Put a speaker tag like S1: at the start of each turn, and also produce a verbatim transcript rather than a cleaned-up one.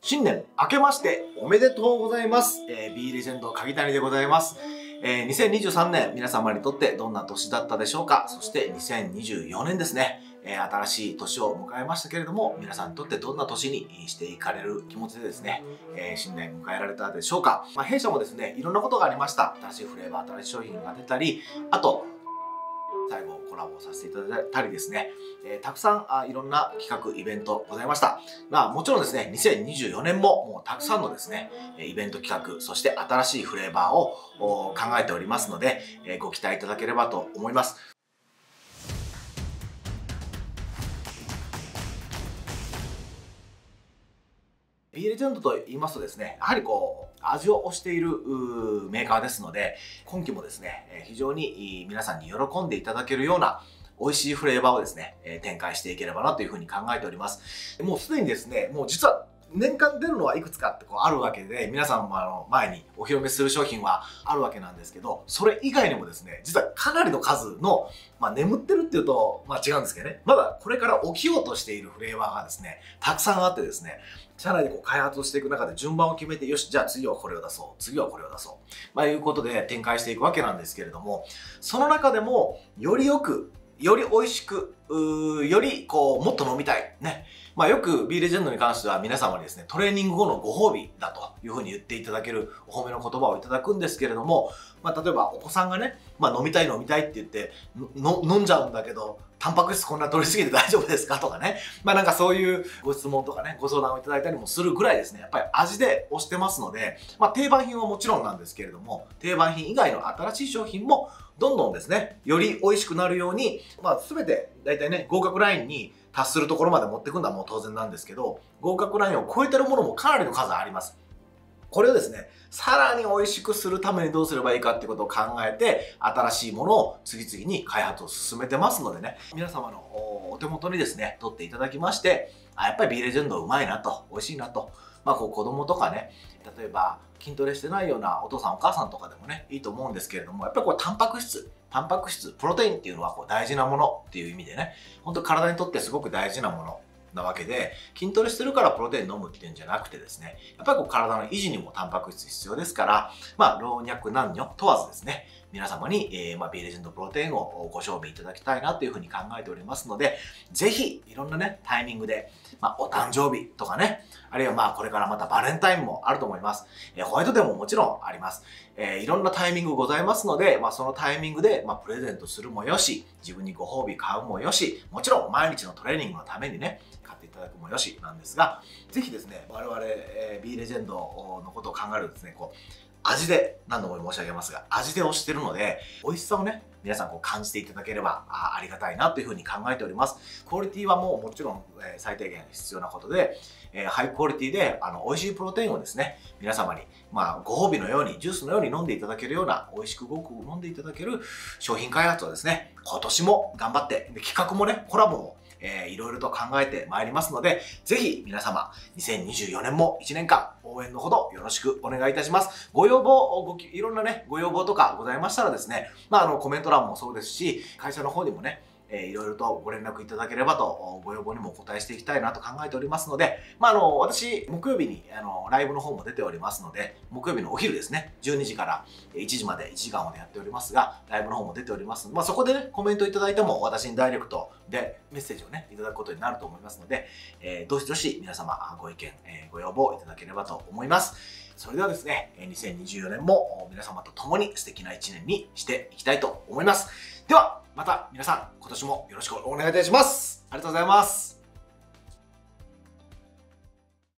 S1: 新年明けましておめでとうございます。えー、B レジェンド鍵谷でございます。えー、にせんにじゅうさんねん皆様にとってどんな年だったでしょうか。そしてにせんにじゅうよねんですね。えー、新しい年を迎えましたけれども、皆さんにとってどんな年にしていかれる気持ちでですね、えー、新年迎えられたでしょうか。まあ、弊社もですね、いろんなことがありました。新しいフレーバー、新しい商品が出たり、あと、最後コラボさせていただいたりですね、えー、たくさんあいろんな企画イベントございました。まあもちろんですね、にせんにじゅうよねんももうたくさんのですねイベント企画、そして新しいフレーバーを考えておりますので、えー、ご期待いただければと思います。B レジェンドと言いますとですね、やはりこう、味を推しているメーカーですので、今期もですね、非常に皆さんに喜んでいただけるような美味しいフレーバーをですね、展開していければなというふうに考えております。もうすでにですね、もう実は年間出るのはいくつかってこうあるわけで、皆さんもあの前にお披露目する商品はあるわけなんですけど、それ以外にもですね、実はかなりの数の、まあ眠ってるっていうと、まあ違うんですけどね、まだこれから起きようとしているフレーバーがですね、たくさんあってですね、社内でこう開発をしていく中で順番を決めて、よし、じゃあ次はこれを出そう、次はこれを出そう。まあいうことで展開していくわけなんですけれども、その中でもよりよく、より美味しく、よりこう、もっと飲みたい。ね。まあよく B レジェンドに関しては皆様にですね、トレーニング後のご褒美だというふうに言っていただけるお褒めの言葉をいただくんですけれども、まあ例えばお子さんがね、まあ飲みたい飲みたいって言っての飲んじゃうんだけど、タンパク質こんな取りすぎて大丈夫ですかとかね。まあなんかそういうご質問とかね、ご相談をいただいたりもするぐらいですね、やっぱり味で推してますので、まあ定番品はもちろんなんですけれども、定番品以外の新しい商品もどんどんですね、より美味しくなるように、まあ全て大体ね、合格ラインに達するところまで持っていくのはもう当然なんですけど、合格ラインを超えてるものもかなりの数あります。これをですね、さらに美味しくするためにどうすればいいかってことを考えて、新しいものを次々に開発を進めてますのでね、皆様のお手元にですね、取っていただきまして、あ、やっぱり B レジェンドうまいなと、美味しいなと、まあこう子供とかね、例えば筋トレしてないようなお父さんお母さんとかでもね、いいと思うんですけれども、やっぱりこれタンパク質、タンパク質、プロテインっていうのはこう大事なものっていう意味でね、本当体にとってすごく大事なものなわけで、筋トレしてるからプロテイン飲むっていうんじゃなくてですね、やっぱりこう体の維持にもタンパク質必要ですから、まあ老若男女問わずですね、皆様に、えー、まあ B レジェンドプロテインをご賞味いただきたいなというふうに考えておりますので、ぜひいろんなね、タイミングで、まあお誕生日とかね、あるいはまあこれからまたバレンタインもあると思います。えー、ホワイトデーももちろんあります。えー、いろんなタイミングございますので、まあそのタイミングで、まあプレゼントするもよし、自分にご褒美買うもよし、もちろん毎日のトレーニングのためにね、買っていただくもよしなんですが、ぜひですね、我々、えー、B レジェンドのことを考えるとですね、こう、味で、何度も申し上げますが、味で推してるので、美味しさをね、皆さんこう感じていただければ あ, ありがたいなというふうに考えております。クオリティはもうもちろん、えー、最低限必要なことで、えー、ハイクオリティであの美味しいプロテインをですね、皆様に、まあ、ご褒美のように、ジュースのように飲んでいただけるような、美味しくごく飲んでいただける商品開発をですね、今年も頑張って、で企画もね、コラボもえー、いろいろと考えてまいりますので、ぜひ皆様、にせんにじゅうよねんもいちねんかん応援のほどよろしくお願いいたします。ご要望、ごいろんなね、ご要望とかございましたらですね、まあ、あの、コメント欄もそうですし、会社の方にもね、えー、いろいろとご連絡いただければと、ご要望にもお答えしていきたいなと考えておりますので、まあ、あの、私、木曜日に、あの、ライブの方も出ておりますので、木曜日のお昼ですね、じゅうにじからいちじまでいちじかんまでやっておりますが、ライブの方も出ておりますので、まあ、そこでね、コメントいただいても、私にダイレクトでメッセージをね、いただくことになると思いますので、えー、どしどし皆様、ご意見、えー、ご要望いただければと思います。それではですね、にせんにじゅうよねんも皆様と共に素敵ないちねんにしていきたいと思います。では、また皆さん、今年もよろしくお願いいたします。ありがとうございます。